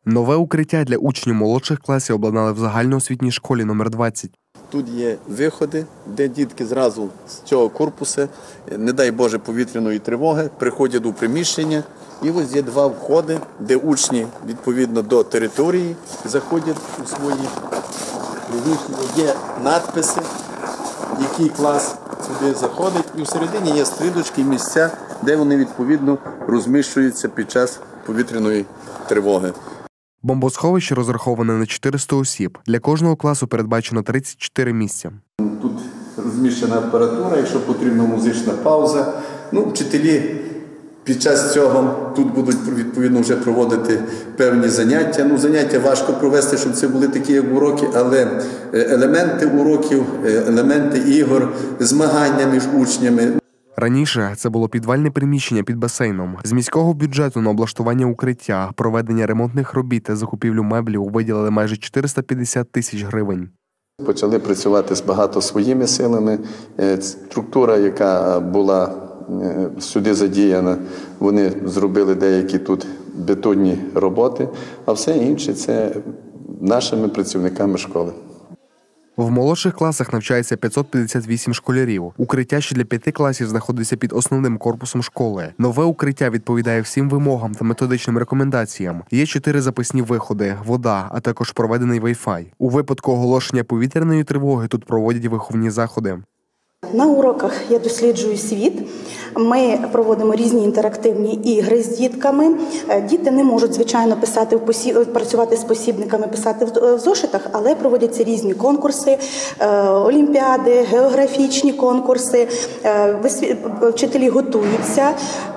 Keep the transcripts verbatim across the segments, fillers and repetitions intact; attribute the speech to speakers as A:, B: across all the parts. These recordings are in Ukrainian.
A: Нове укриття для учнів молодших класів обладнали в загальноосвітній школі номер двадцять.
B: Тут є виходи, де дітки зразу з цього корпусу, не дай Боже, повітряної тривоги, приходять у приміщення. І ось є два входи, де учні, відповідно до території, заходять у свої приміщення. Є надписи, який клас сюди заходить. І всередині є стрілочки, місця, де вони, відповідно, розміщуються під час повітряної тривоги.
A: Бомбосховище розраховане на чотириста осіб. Для кожного класу передбачено тридцять чотири місця.
B: Тут розміщена апаратура, якщо потрібна музична пауза. Ну, вчителі під час цього тут будуть, відповідно, вже проводити певні заняття. Ну, заняття важко провести, щоб це були такі, як уроки, але елементи уроків, елементи ігор, змагання між учнями.
A: Раніше це було підвальне приміщення під басейном. З міського бюджету на облаштування укриття, проведення ремонтних робіт та закупівлю меблів виділили майже чотириста п'ятдесят тисяч гривень.
B: Почали працювати з багато своїми силами. Структура, яка була сюди задіяна, вони зробили деякі тут бетонні роботи, а все інше – це нашими працівниками школи.
A: В молодших класах навчається п'ятсот п'ятдесят вісім школярів. Укриття, що для п'яти класів знаходиться під основним корпусом школи. Нове укриття відповідає всім вимогам та методичним рекомендаціям. Є чотири запасні виходи, вода, а також проведений Wi-Fi. У випадку оголошення повітряної тривоги тут проводять виховні заходи.
C: На уроках я досліджую світ. Ми проводимо різні інтерактивні ігри з дітками. Діти не можуть, звичайно, писати в посіб... працювати з посібниками, писати в зошитах, але проводяться різні конкурси, олімпіади, географічні конкурси. Вчителі готуються,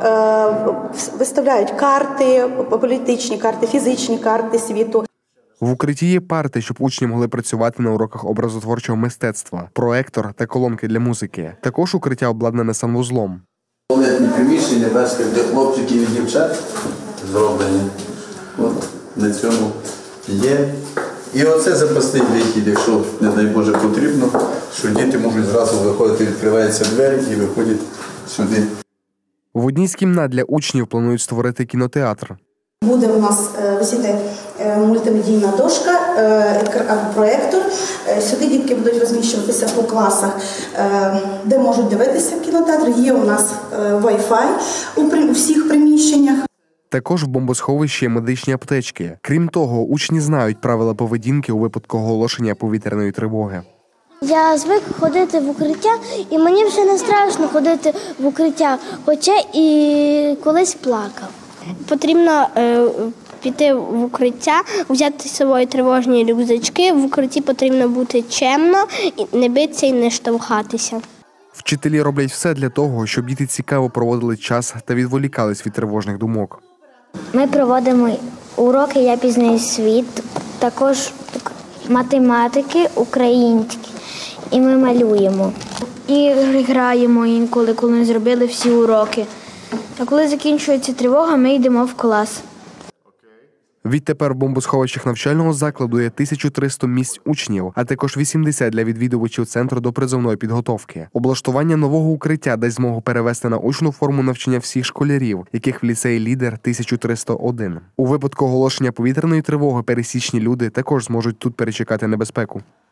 C: виставляють карти, політичні карти, фізичні карти світу.
A: В укритті є парти, щоб учні могли працювати на уроках образотворчого мистецтва, проектор та колонки для музики. Також укриття обладнане санвузлом.
B: Туалетні приміщення, бачите, де хлопчиків і дівчат зроблені. От на цьому є. І оце запасний вихід, якщо, не дай Боже, потрібно, що діти можуть зразу виходити, відкриваються двері і виходять сюди.
A: В одній з кімнат для учнів планують створити кінотеатр.
C: Буде у нас висіти мультимедійна дошка, проектор. Сюди дітки будуть розміщуватися по класах, де можуть дивитися кінотеатр. Є у нас Wi-Fi у всіх приміщеннях.
A: Також в бомбосховищі є медичні аптечки. Крім того, учні знають правила поведінки у випадку оголошення повітряної тривоги.
D: Я звик ходити в укриття, і мені вже не страшно ходити в укриття, хоча і колись плакав.
E: Потрібно е, піти в укриття, взяти з собою тривожні рюкзачки. В укритті потрібно бути чемно, не битися і не штовхатися.
A: Вчителі роблять все для того, щоб діти цікаво проводили час та відволікались від тривожних думок.
D: Ми проводимо уроки «Я пізнаю світ», також математики, українські, і ми малюємо.
F: І граємо інколи, коли ми зробили всі уроки. А коли закінчується тривога, ми йдемо в клас.
A: Відтепер в бомбосховищах навчального закладу є тисяча триста місць учнів, а також вісімдесят для відвідувачів центру допризовної підготовки. Облаштування нового укриття дасть змогу перевести на очну форму навчання всіх школярів, яких в ліцеї «Лідер» тисяча триста один. У випадку оголошення повітряної тривоги пересічні люди також зможуть тут перечекати небезпеку.